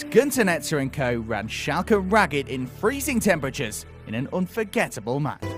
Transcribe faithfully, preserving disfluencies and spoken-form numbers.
Gunter, Netzer and co ran Schalke ragged in freezing temperatures in an unforgettable match.